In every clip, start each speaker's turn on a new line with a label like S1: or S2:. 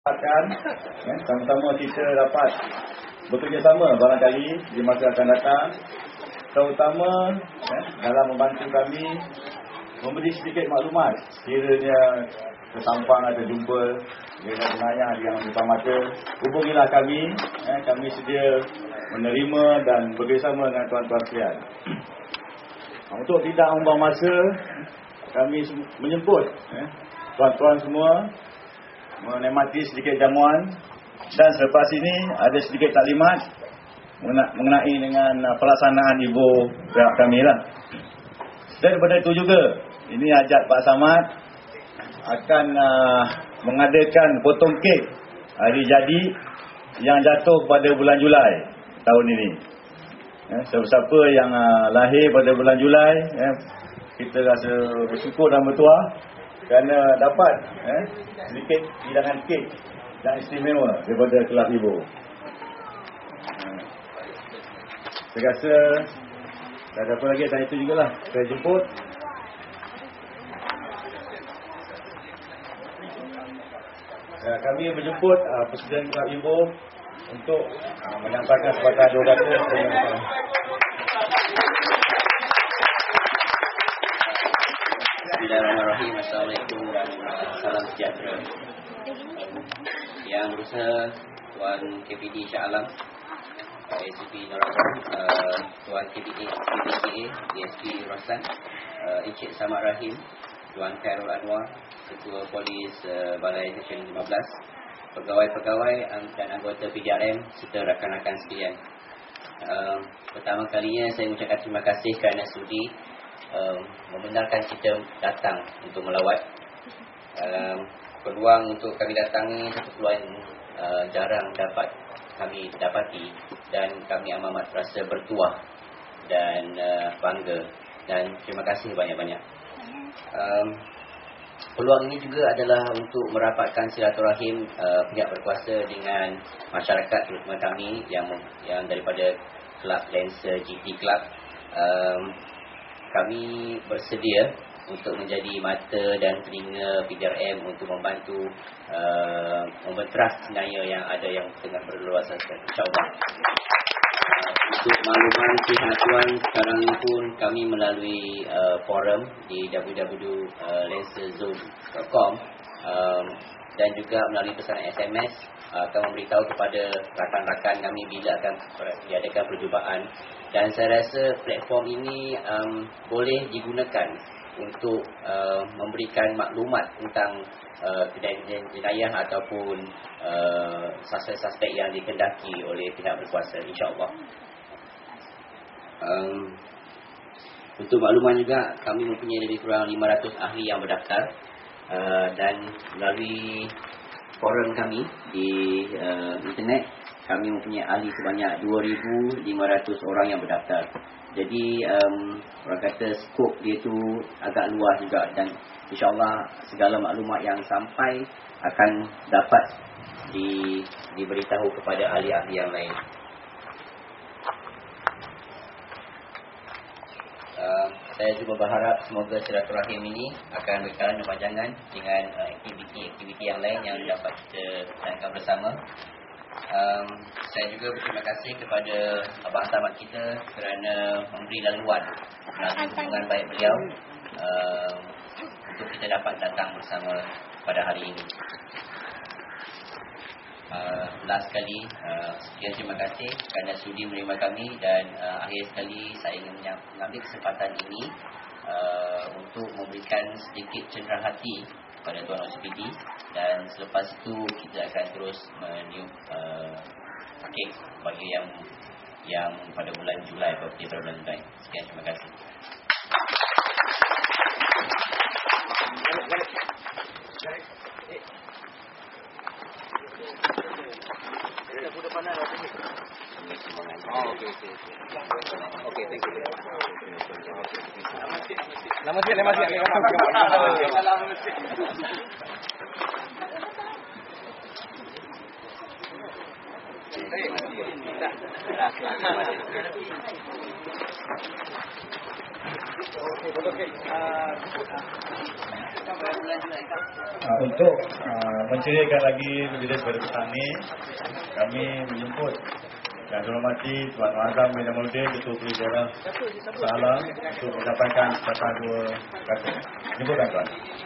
S1: Akan sama-sama kita dapat bekerjasama barangkali di masa akan datang, terutama dalam membantu kami memberi sedikit maklumat sekiranya tersampang atau jumpa dengan jenayah yang depan mata, hubungilah kami. Kami sedia menerima dan bekerjasama dengan tuan-tuan sekalian. Untuk tidak membuang masa, kami menjemput tuan-tuan semua menikmati sedikit jamuan, dan selepas ini ada sedikit taklimat mengenai dengan pelaksanaan ibu pihak kami lah. Dan daripada itu juga, ini ajak Pak Samad akan mengadakan potong kek hari jadi yang jatuh pada bulan Julai tahun ini. Siapa-siapa yang lahir pada bulan Julai, kita rasa bersyukur dan bertuah kerana dapat sedikit hidangan kek yang istimewa daripada kelab ibu. Saya rasa tak ada apa lagi, dan itu jugalah saya jemput. Kami menjemput Presiden Kelab Ibu untuk menyampaikan sepatah dua kata.
S2: Bismillahirrahmanirrahim. Assalamualaikum dan salam sejahtera. Yang berusaha Tuan KPD Shah Alam, ACP Norazam, Tuan KPA DSP Roslan, Encik Samad Rahim, Tuan Khairul Anwar, Ketua Polis Balai Seksyen 15, pegawai-pegawai dan anggota PJRM serta rakan-rakan sekalian. Pertama kalinya saya mengucapkan terima kasih kerana sudi membenarkan kita datang untuk melawat. Peluang untuk kami datang ni satu peluang jarang dapat kami dapati, dan kami amat rasa bertuah dan bangga, dan terima kasih banyak-banyak. Peluang ini juga adalah untuk merapatkan silaturahim pihak berkuasa dengan masyarakat, terutama kami yang daripada Kelab Lancer GT Club. Kami bersedia untuk menjadi mata dan telinga PJRM untuk membantu membenteras jenayah yang ada yang tengah berluasan, insyaAllah. Untuk makluman pihak tuan, sekarang ini pun kami melalui forum di www.lancerzone.com dan juga melalui pesanan SMS akan memberitahu kepada rakan-rakan kami bila akan diadakan perjumpaan. Dan saya rasa platform ini boleh digunakan untuk memberikan maklumat tentang jenayah ataupun suspek-suspek yang dikendaki oleh pihak berkuasa, insyaAllah. Untuk makluman juga, kami mempunyai lebih kurang 500 ahli yang berdaftar, dan melalui forum kami di internet, kami mempunyai ahli sebanyak 2,500 orang yang berdaftar. Jadi orang kata skop dia tu agak luas juga, dan insyaAllah segala maklumat yang sampai akan dapat diberitahu kepada ahli-ahli yang lain. Saya juga berharap semoga silaturahim ini akan berjalan berpanjangan dengan aktiviti-aktiviti yang lain yang dapat kita lakukan bersama. Saya juga berterima kasih kepada Abang Samad kita kerana memberi laluan melalui hubungan baik beliau untuk kita dapat datang bersama pada hari ini. Last sekali, sekian terima kasih kerana sudi menerima kami, dan akhir sekali saya ingin mengambil kesempatan ini untuk memberikan sedikit cenderahati kepada Tuan OCPD, dan selepas itu kita akan terus meniup kek bagi yang pada bulan Julai, birthday pada bulan Julai. Sekian terima kasih.
S3: Okey, thank you.
S4: Nama sikit.
S1: Untuk menceriakan lagi lebih kepada petani, kami menjemput yang dihormati Tuan Azam bin Amaluddin, Ketua Polis Daerah Salam untuk menyampaikan kata dua kata. Jemputkan Tuan.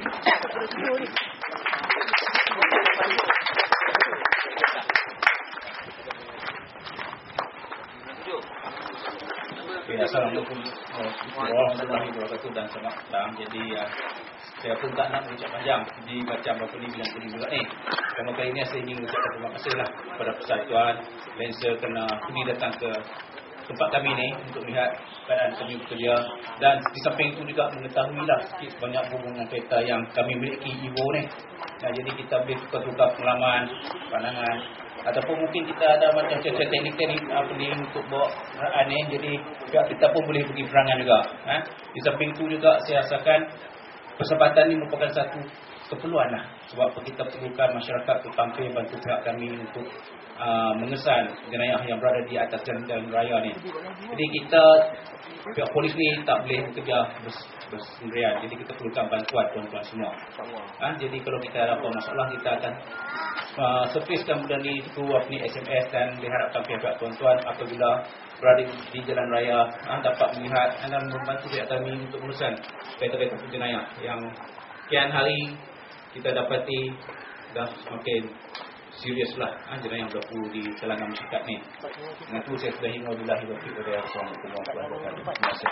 S4: Assalamualaikum warahmatullahi wabarakatuh dan selamat datang. Jadi saya pun tak nak berucap panjang di macam berapa ni bilang tadi juga ni. Karena kali ini saya ingin mengucapkan terima kasih lah kepada Persatuan Lancer kerana kami datang ke tempat kami ni untuk melihat keadaan kami bekerja, dan di samping itu juga mengetahui lah sikit banyak hubungan kereta yang kami miliki Evo ni. Nah, jadi kita boleh tukar-tukar pengalaman, pandangan, ataupun mungkin kita ada macam cerita teknik-teknik apa ni untuk bawa kenderaan ni, jadi kita pun boleh pergi perangan juga. Di samping itu juga saya rasakan kesempatan ini merupakan satu keperluan lah, sebab kita perlukan masyarakat untuk tampil bantu pihak kami untuk mengesan jenayah yang berada di atas jalan raya ni. Jadi kita pihak polis ni tak boleh bekerja bersendirian, jadi kita perlukan bantuan tuan-tuan semua. Jadi kalau kita ada apa masalah, kita akan surfacekan benda ni through SMS, dan diharapkan pihak tuan-tuan apabila berada di jalan raya dapat melihat dan membantu pihak kami untuk urusan kereta-kereta jenayah yang kian hari kita dapati dah semakin serius lah jenayah yang berlaku di kalangan masyarakat ni. Dengan itu saya sudah hingga billahi taufiq wal hidayah. Assalamualaikum warahmatullahi wabarakatuh. Terima kasih.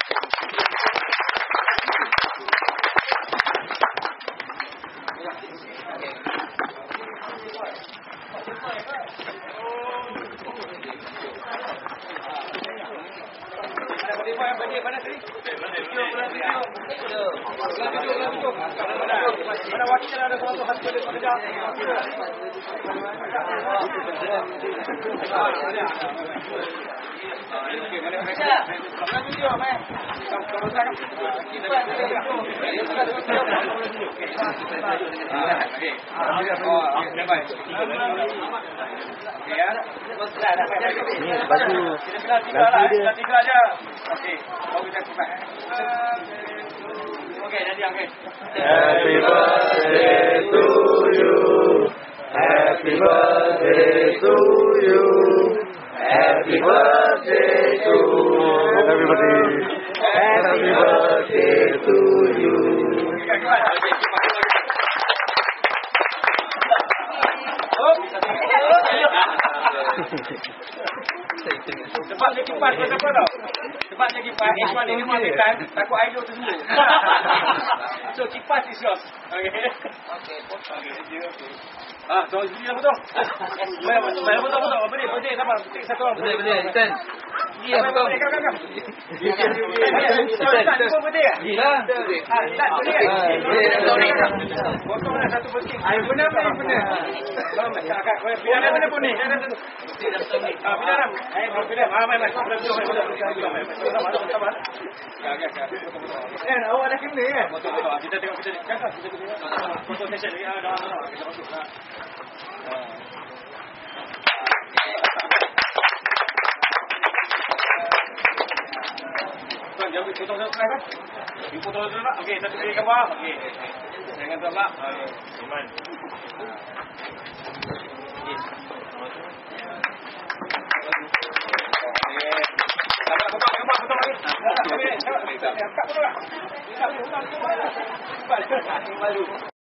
S5: Happy birthday to you. Happy birthday to you. Happy birthday to everybody. Happy birthday to you.
S3: Sebabnya kipas tu apa tau? Sebabnya kipas ni cuma dia mengatakan takut air tu semua. So kipas is yours. Okay. So sini apa tu? Bayar betul. Apa dia? Betul sama. Satu orang. Betul. Ten. Dia apa tu? Gila. Potong lah satu penting. Air benar. Biar mana pun ni. Biar. Awak dah kena kan? Kita tengok foto session ni dah kita masuk dah. Tuan jangan foto satu kan? Di foto dulu nak. Okey, satu kali gambar. Okey. Jangan terlak. Iman. Malu.